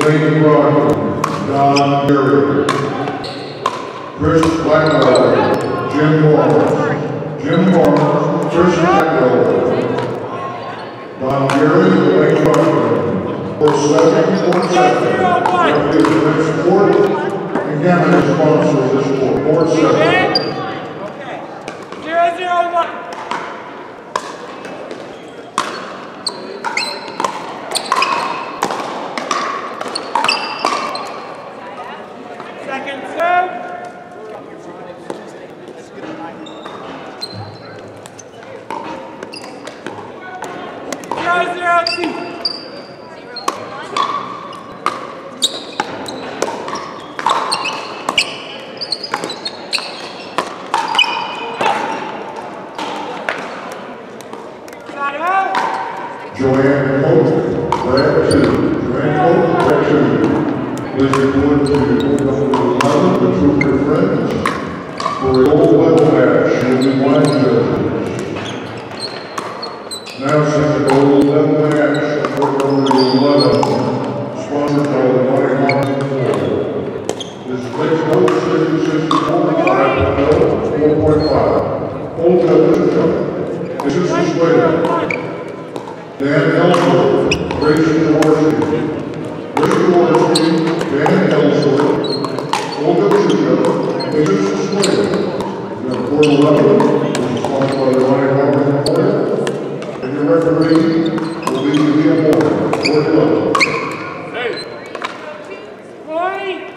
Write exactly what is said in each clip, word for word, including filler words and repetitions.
Wayne Brockman, Don Gary, Chris Blackwell, Jim Moore, Jim Moore, Chris Blackwell, Don Gary, Wayne Brockman, four seven, four seven. Referee is Rich Ford, and Gamma is sponsor of this sport, four seven. Zero, zero, one. Second serve. Zero, zero, two. Joanne Holt, Brad two. Joanne Holt, Brad two. Please report to number eleven, the Trooper Friends, for a gold level match will be wine judges. Now see the gold level match for number eleven, sponsored by the Mighty Martin Ford. This is Lakes Coach City sixty-four, five four point five. Old judges, this is the Slater. Dan Ellsworth, Rachel Dorsey, Rachel Dorsey, Dan Ellsworth, Olga Chuka, Jesus Slater. Number eleven, which is sponsored by the Mighty Martin Ford. And your referee will be Leah Moore, Ford eleven. Boy!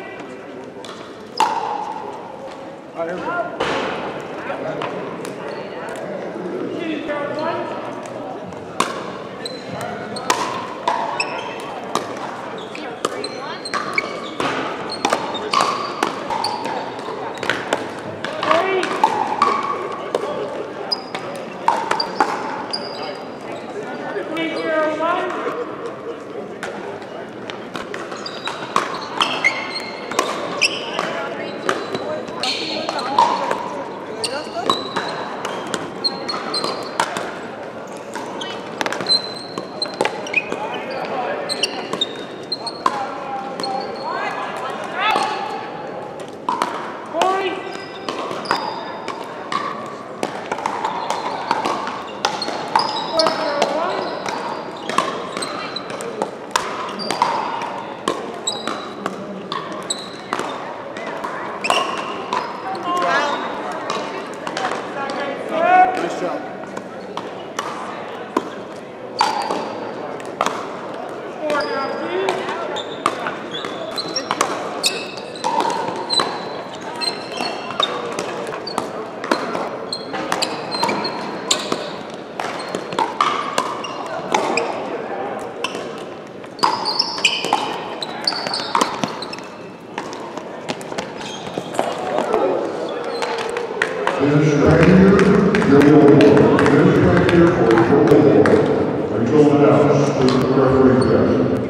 Finish right here, Joe Moore. Finish right here for Joe Moore. Until announced to the referee desk.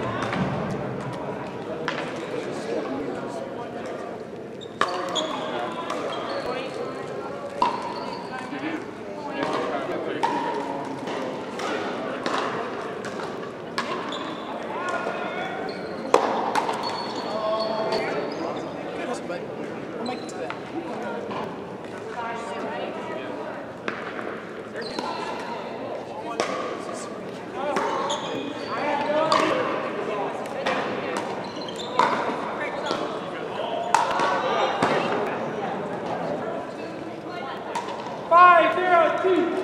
Five, zero, two.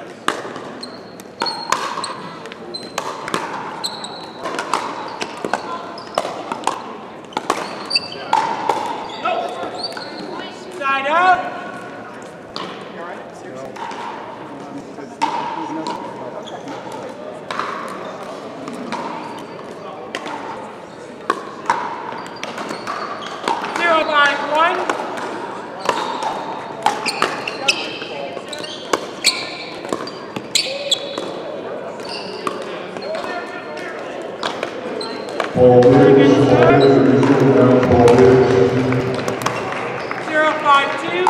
Side up. Zero by one. Paul Higgs, Paul Higgs, down Paul Higgs. Zero five two.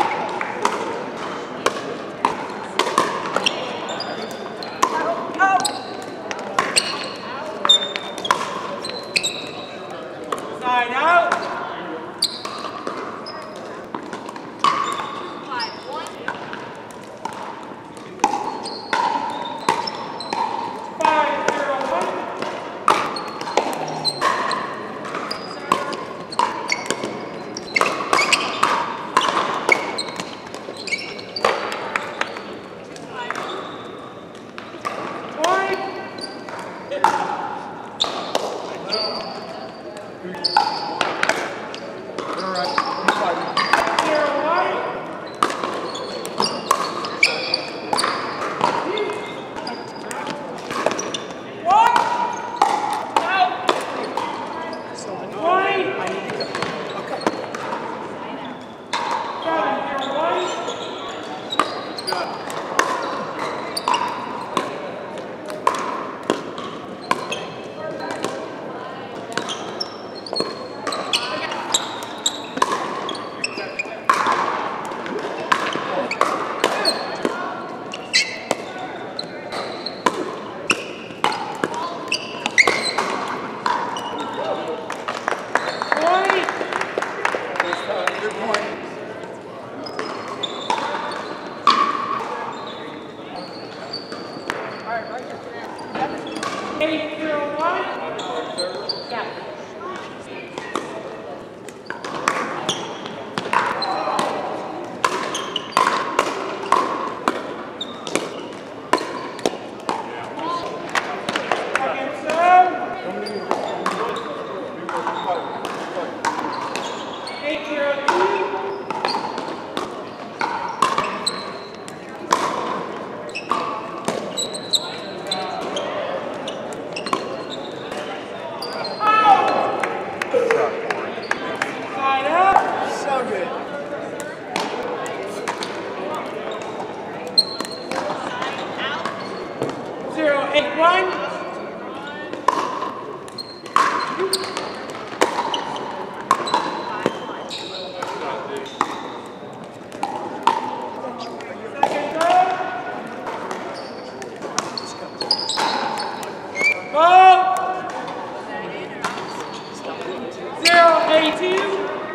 zero one. Yeah. Second serve. Eight zero two. Side up. So good. Zero eight one. Second serve. Ball. Zero eight two.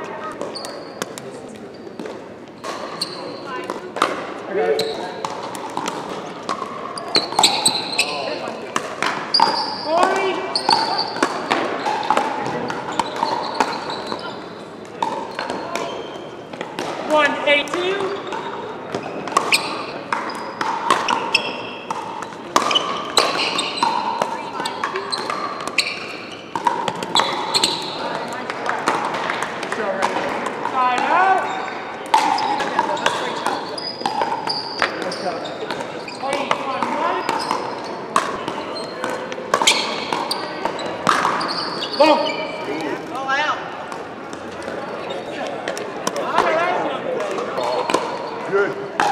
Forty. One eight two. Side out. Eight one one. Long. All out. Good.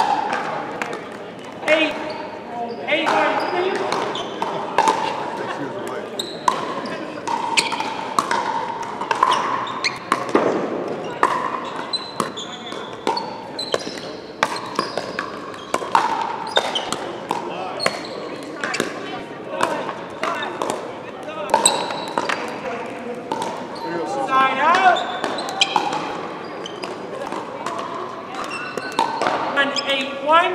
Eight. Eight one two. Six years away. Side out. One eight one.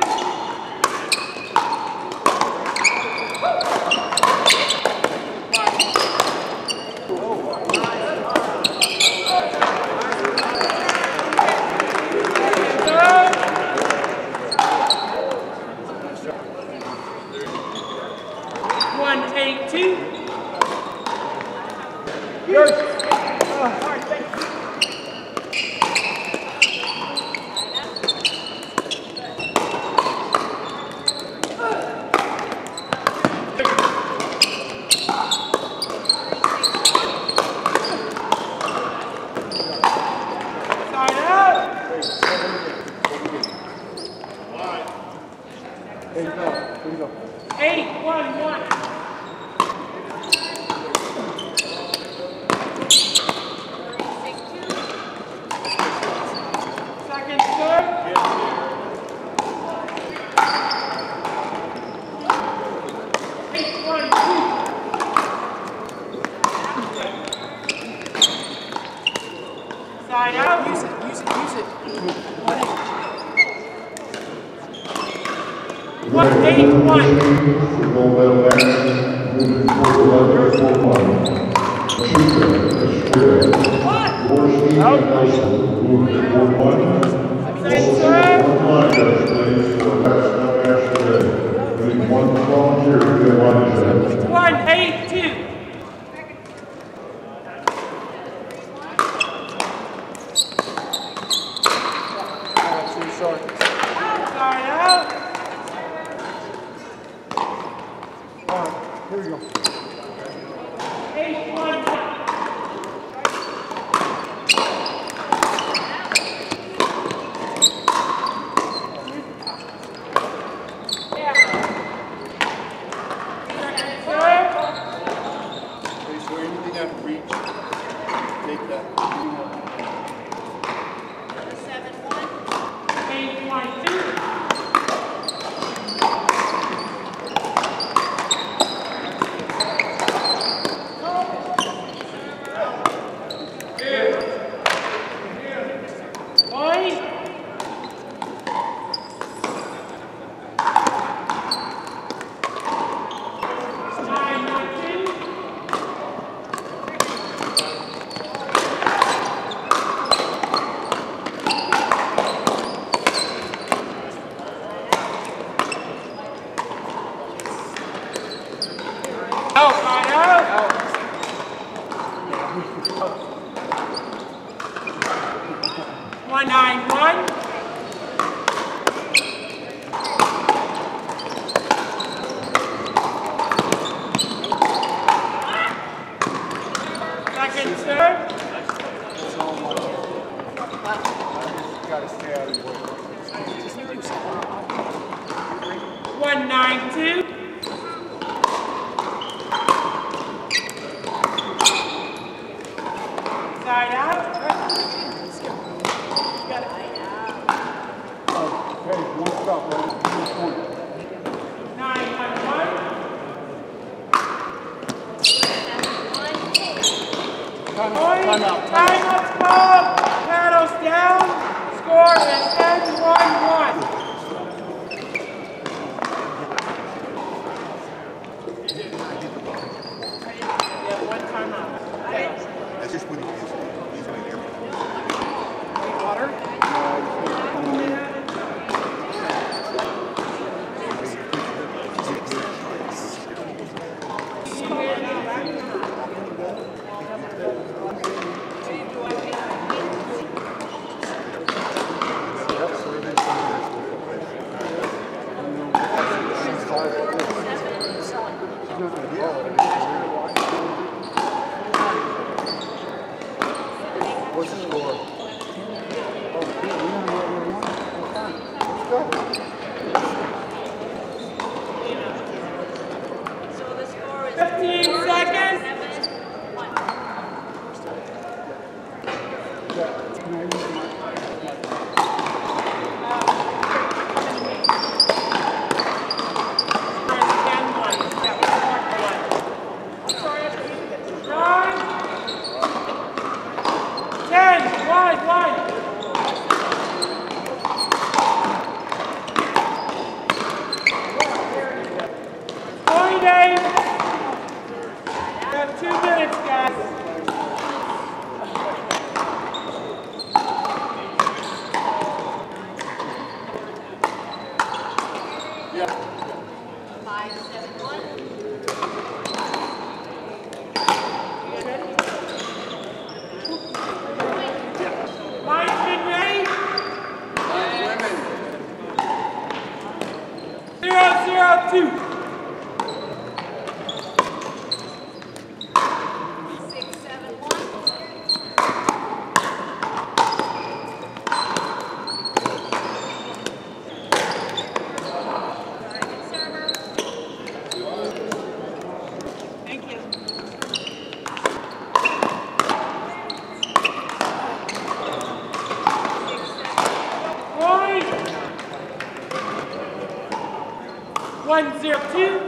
One eight two. Side out. Eight one one. Second serve. Eight one two. Side out. Use it, use it, use it. One eight one. The gold medal match, moving forward, eleven one. Pachuca, Estrella. Gorski, Nelson, moving forward, one. Same serve. One line judge, please, for last no match today. We need one volunteer to be a line judge. One eight two. Side out. Here we go. Eight one one. Yeah. Second serve. Okay, so anything out of reach, take that. Eight one two. Nine one two. nine one. Second serve. Gotta stay out of the way. one nine two. Side out. Okay, one stop, right? One point. nine one one. Time out, time out. Time out's called. Paddles down. Score is ten one one. Yeah, one time out. That's just when he is. He's right there. Water. What's the score? Oh, we don't know what we want. Well, fine. Let's go. fifteen seconds. Yeah. Can I use my- ten, one, one. Point eight. We have two minutes, guys. Five, seven, one. Linesman ready? Women. Zero, zero, two. Six, seven, one. Server. Thank you. Point. One, zero, two.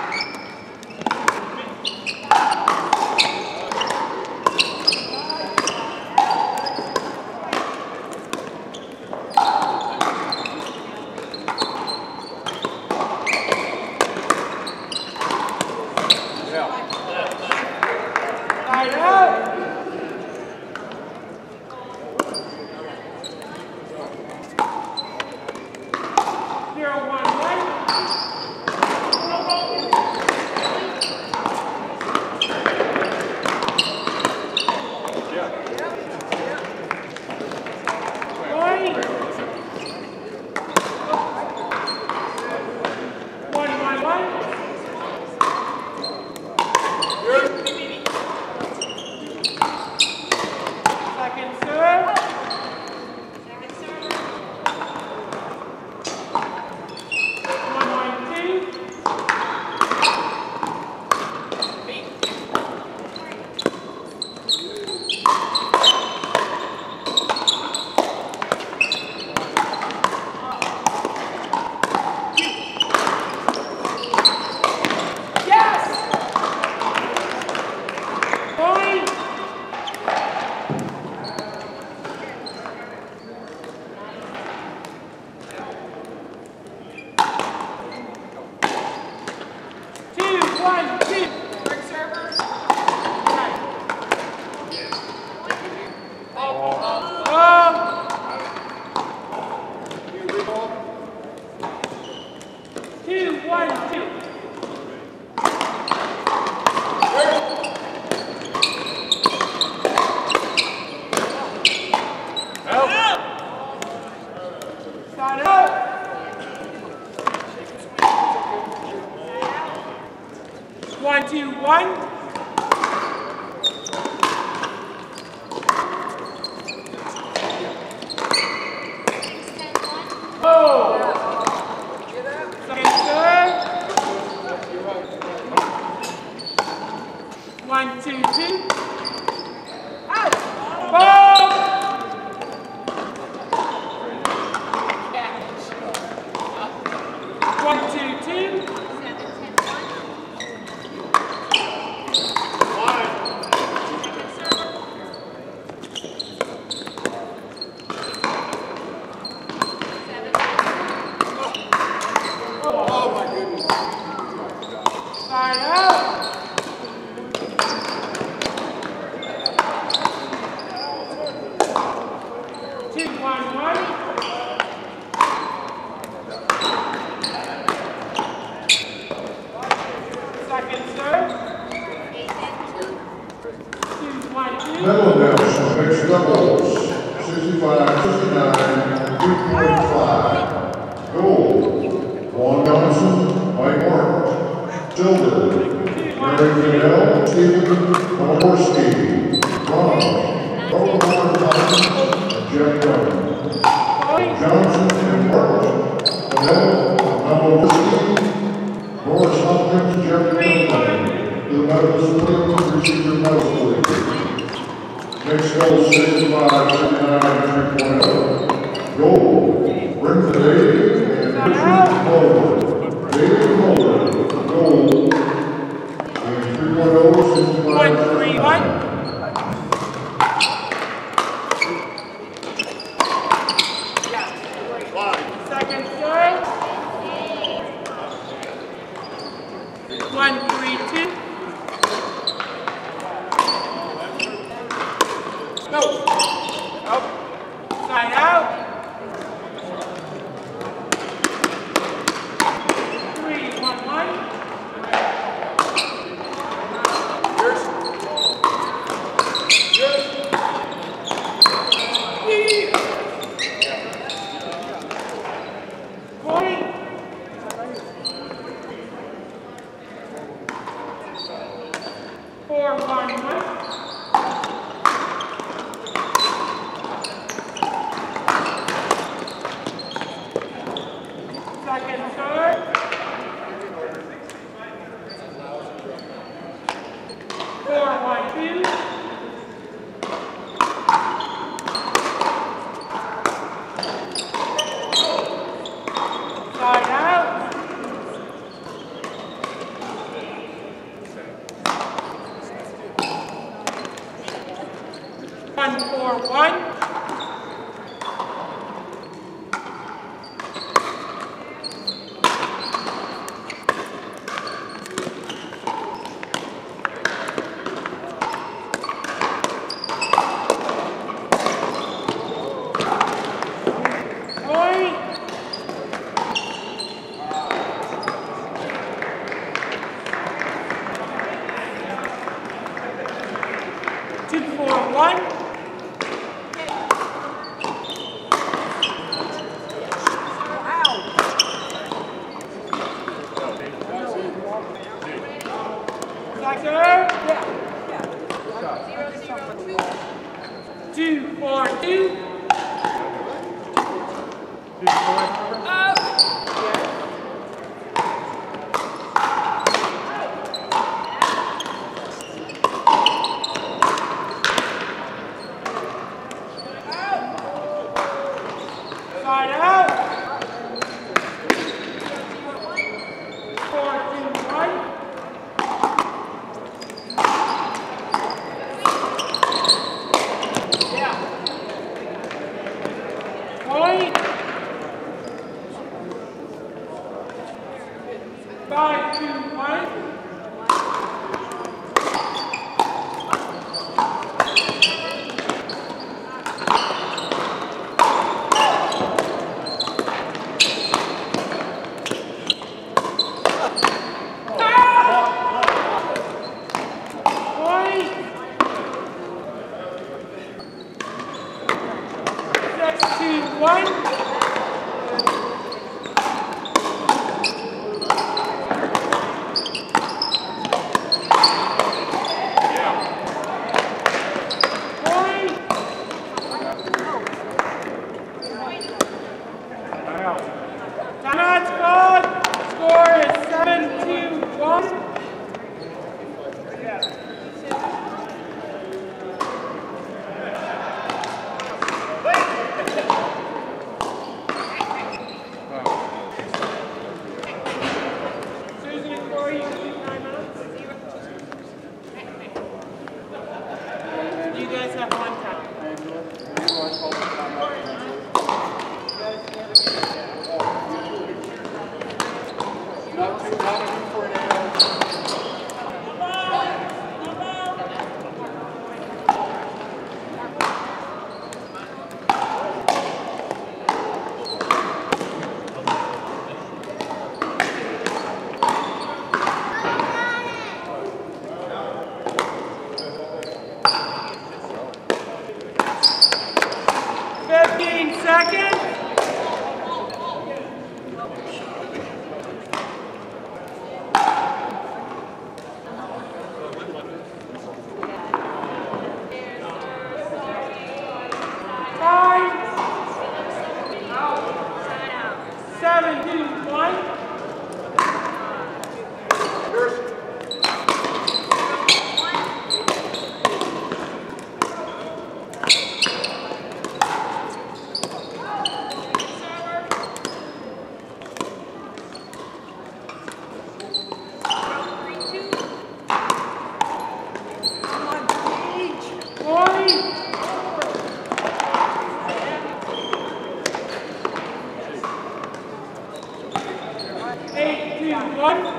Side out. Zero, one, one. Point. One, one, one. two. Ball. One, two, two. Side out. Two, one, one. Second serve. Two, one, two. Medal announcement, mixed doubles, sixty-five sixty-nine, three point five. Gold, Juan Johnson, Mike Martin. Silver, Mary Fidel, Stephen Poborski. Bronze, Robert Martin, and Jeff Young. Johnson and Martin. Fidel, Poborski. Morris Hopkins, Jeff Young. The medalist Williams receive your medal, please. Next goal, sixty-five sixty-nine, three point oh. Gold, Brent Davey and Richard Mulder. Davey Mulder, gold. And three point oh, sixty-five One, three, one. Second serve. One, three, two. No. Up. Side out. Three, one, one. Yours. Yours. Point. Four, one, one. Second serve. Four, one, two. Side out. One, four, one. Point. Two, four, one. Second. Two, four, two. Up. Side out. Four, two, one. guys have one time. And you realize all the time I can do it. Not too, not a need for an A O. fifteen seconds. Five, seven, two, one. Eight, two, one.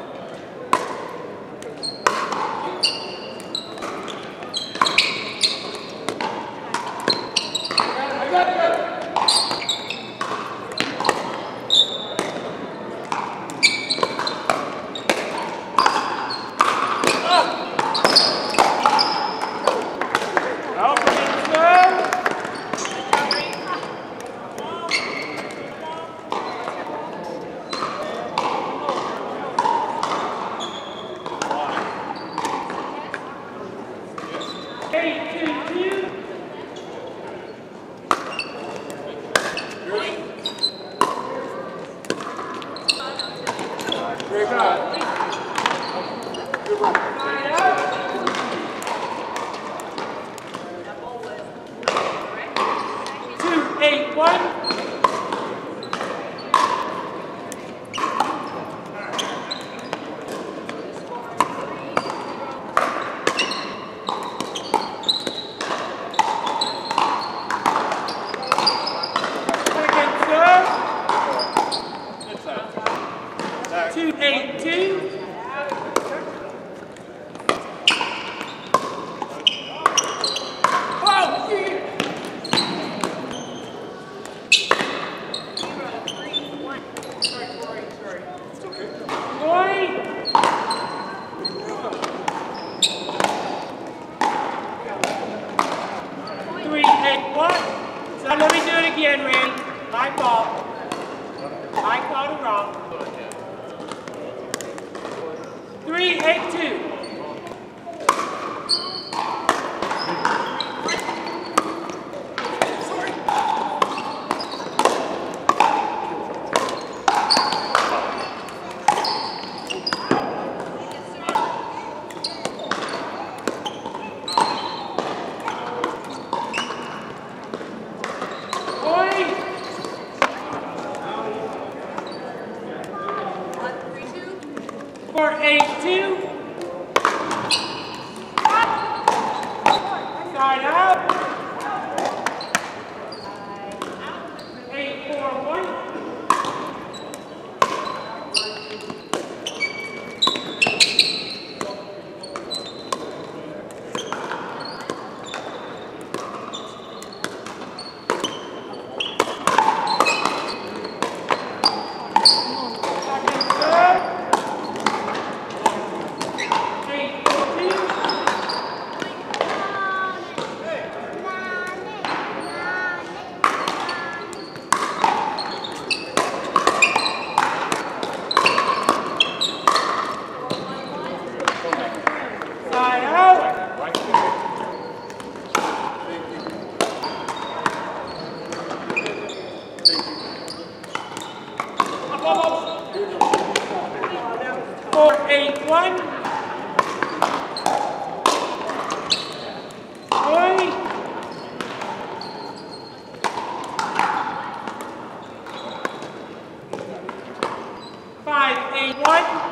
Eight, two, two. Very good. Good run. Line up. Two, eight, one. Two, eight, two. Oh, shit. Twenty. Three, eight, one. So let me do it again, Randy. My fault. I called it wrong. Three, eight, two. Four, eight, two. Side out. Eight, four, one. Side out. Four, eight, one. Three. Five, eight, one.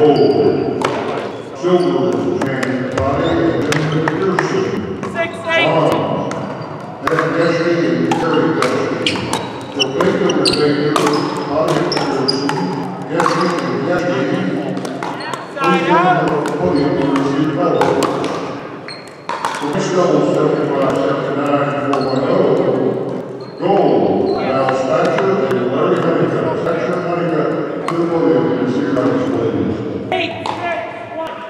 forward. Silver, James Body, and Benjamin Pearson. Six, eight. Bronze, Ed Gusty and Terry Gusty. For Baker and Baker, Body Pearson, Gusty and Gusty. Side out. Podium to receive medals. For mixed doubles, seventy-five seventy-nine, four one oh. Gold, Al Thatcher and Larry Honeycutt. Thatcher, Honeycutt, to the podium to receive medals, ladies. Eight, six, one.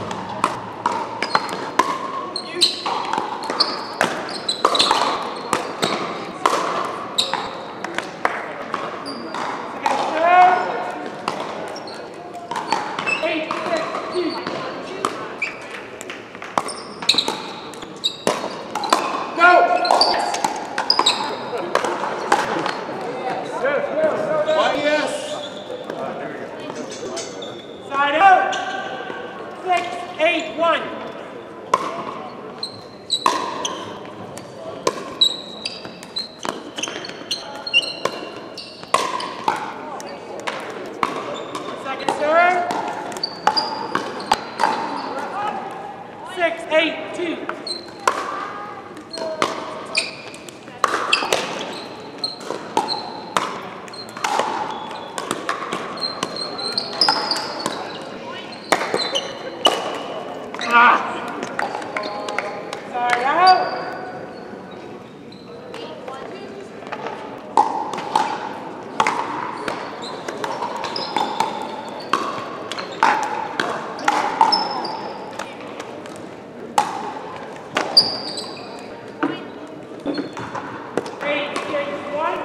Side out. Six, eight, one. Second serve. Six, eight, two. Side out. Eight, six, one.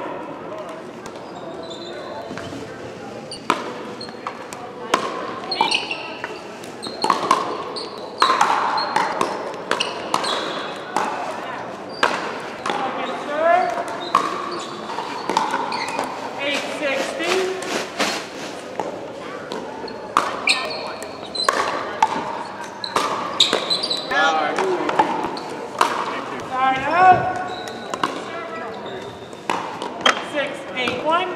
Second serve. Eight, sixty. Side out. Six, eight, one.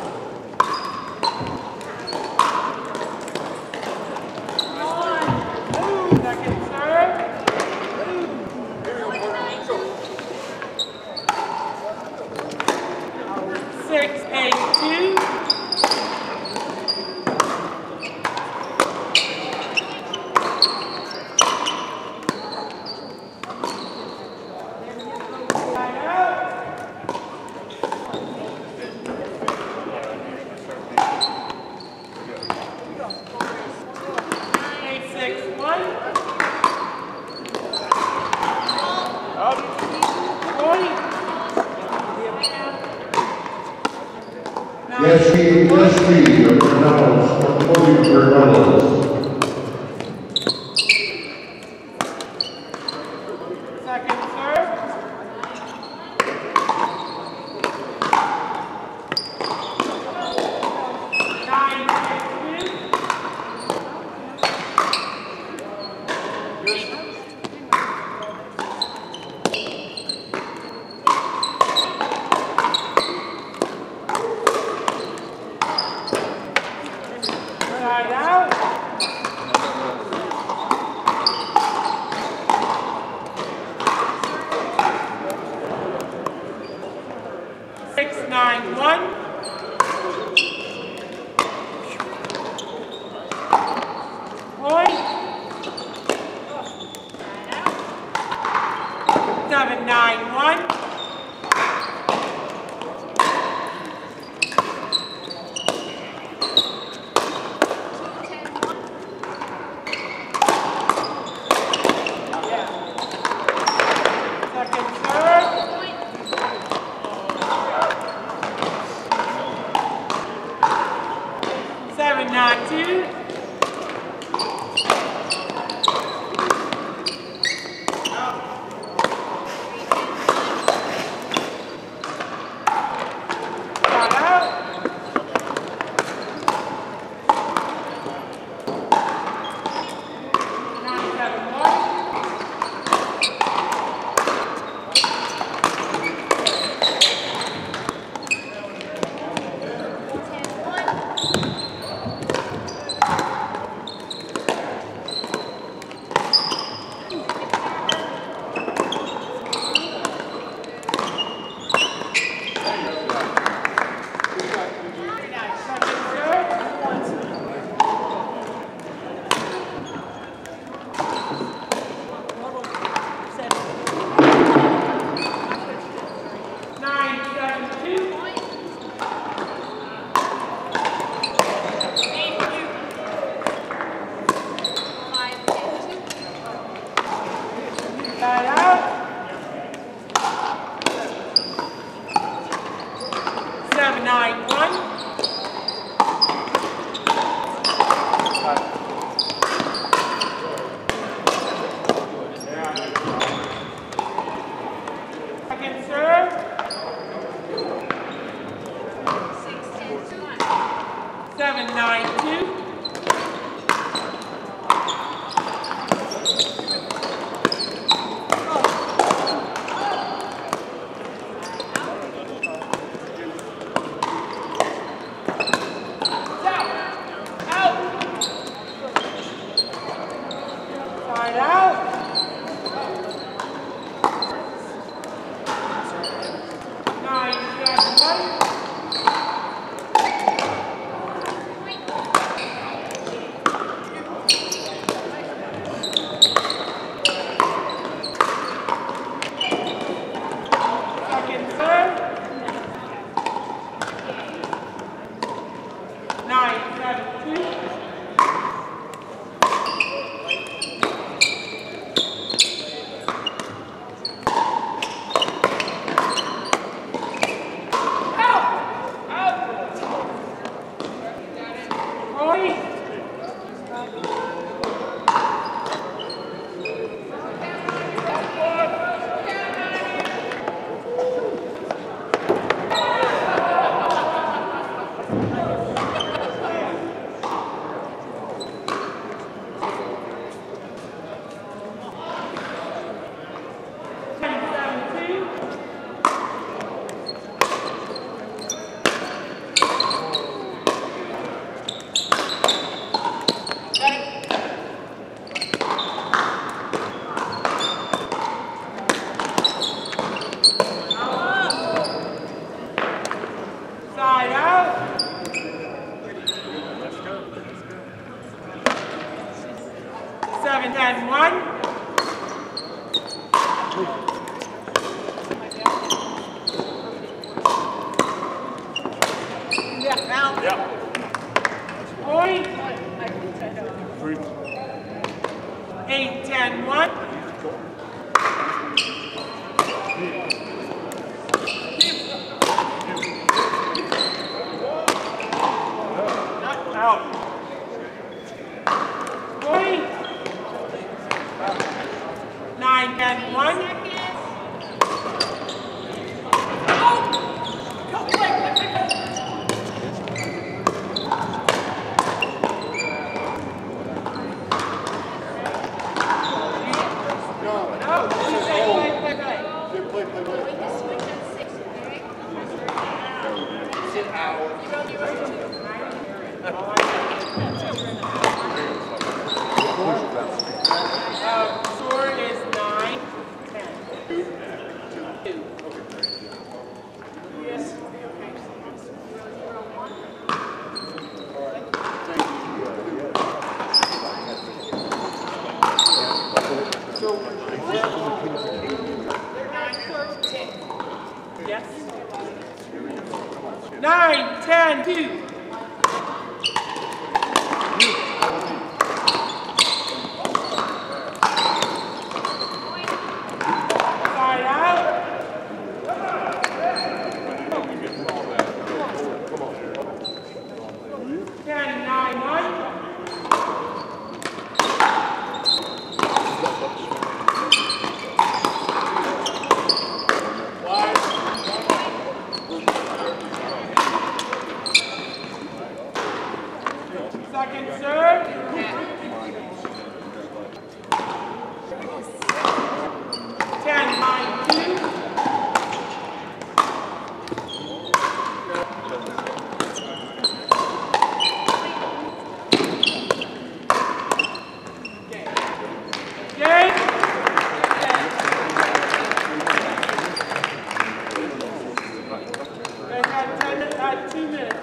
Second serve. Six, eight, two. Side out. Eight, six, one. Twenty. Yes, he, yes, he, of the medals, of the podium for medals. Second serve. Nine, six, two. Side out. Six, nine, one. Point. Seven, nine, one. Second serve. Seven, nine, two. seven, ten, one. Point. Eight, ten, one. Out. Point. Nine, ten, one. Nine, ten, two. Side out. Ten, nine, one. Second serve. Ten, nine, two. Game. They had ten, uh, two minutes.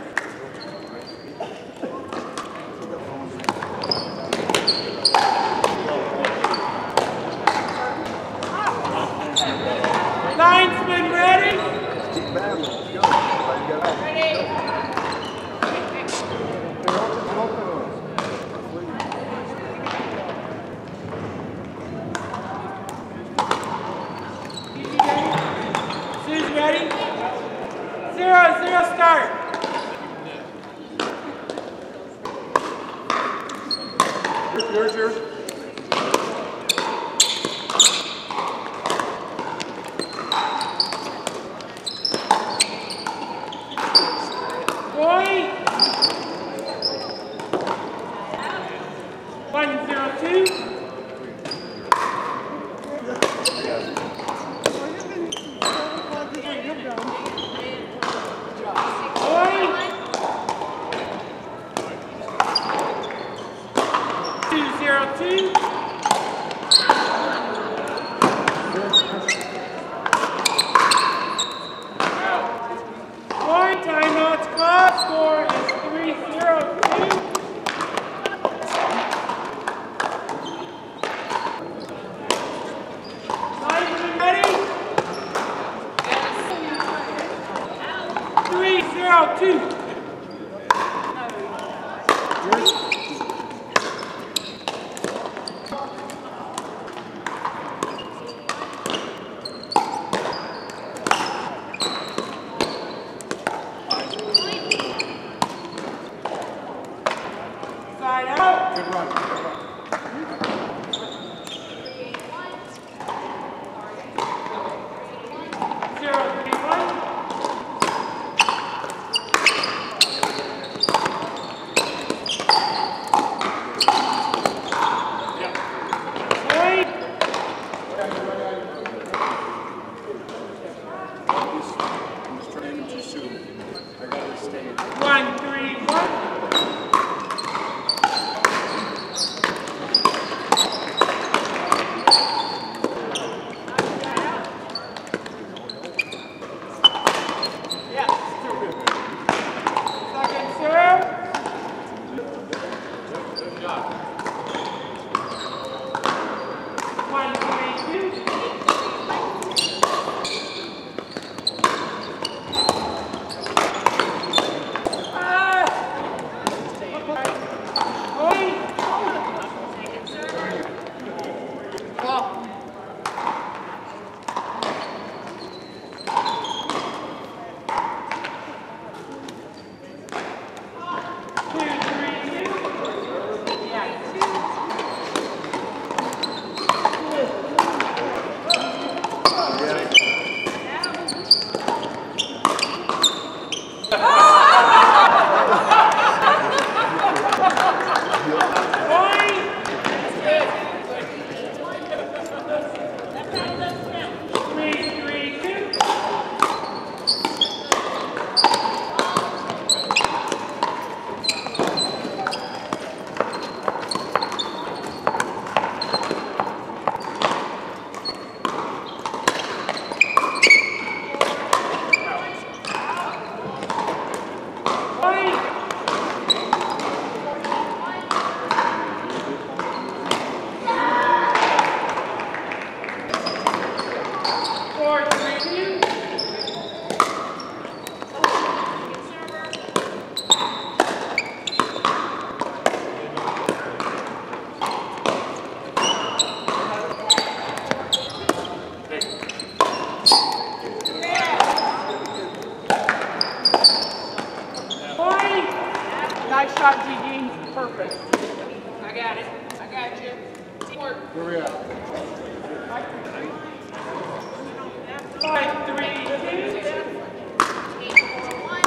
Linesman ready? Sue's ready? Zero, zero, start. Yours, yours. Point. One, zero, two. Point. Two, zero, two. Point, timeouts called. Score is three, zero, two. Linesman ready? Three, zero, two. Side out. Good run. Good run. Zero, three, one. Point. I'm just trying to too soon. I gotta stay. One, three, one. Second serve. I got it. I got you. Teamwork. Where we at? Five, three, two. Eight, four, one.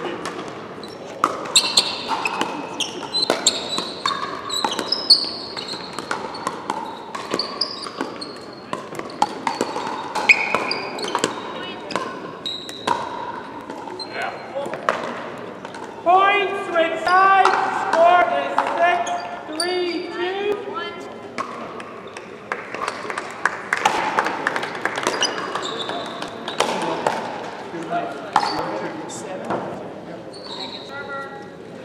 Point, switch sides. Score is six, three, two. One. Second server.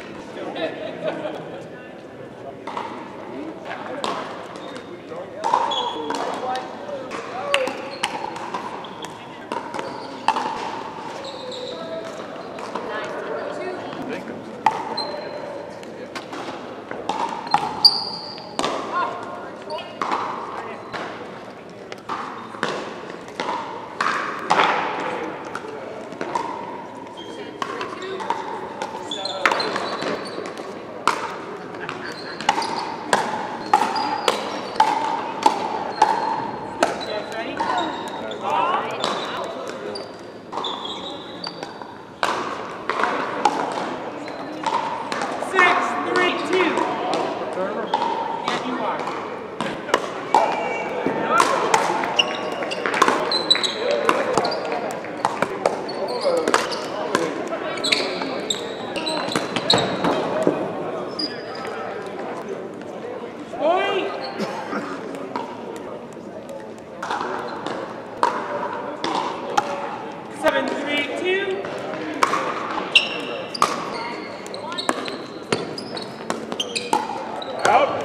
Nine, four, two. Yes, ready? Six, three, two. Yeah, you are. Point. Seven, three, two. Out.